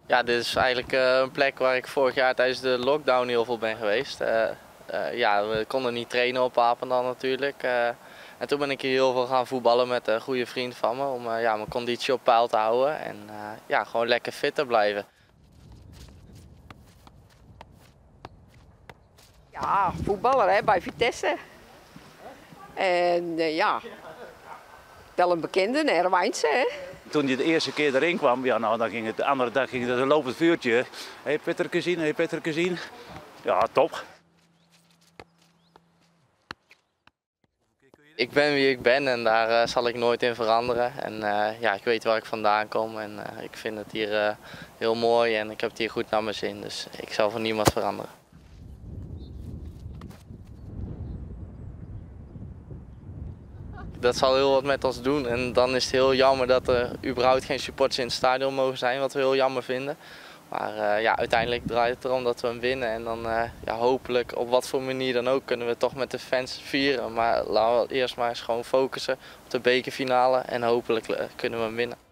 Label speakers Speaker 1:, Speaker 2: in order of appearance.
Speaker 1: Ja, dit is eigenlijk een plek waar ik vorig jaar tijdens de lockdown heel veel ben geweest. Ja, we konden niet trainen op Papendal natuurlijk. En toen ben ik hier heel veel gaan voetballen met een goede vriend van me om ja, mijn conditie op peil te houden en ja, gewoon lekker fit te blijven.
Speaker 2: Ja, voetballer hè, bij Vitesse. En ja, wel een bekende, een Herwijnse hè.
Speaker 3: Toen hij de eerste keer erin kwam, ja, nou, dan ging het, de andere dag ging het een lopend vuurtje. Hé, Petterke zien, hé, Petterke zien. Ja, top.
Speaker 1: Ik ben wie ik ben en daar zal ik nooit in veranderen. En ja, ik weet waar ik vandaan kom en ik vind het hier heel mooi en ik heb het hier goed naar mijn zin. Dus ik zal voor niemand veranderen. Dat zal heel wat met ons doen en dan is het heel jammer dat er überhaupt geen supporters in het stadion mogen zijn, wat we heel jammer vinden. Maar ja, uiteindelijk draait het erom dat we hem winnen en dan ja, hopelijk op wat voor manier dan ook kunnen we toch met de fans vieren. Maar laten we eerst maar eens gewoon focussen op de bekerfinale en hopelijk kunnen we hem winnen.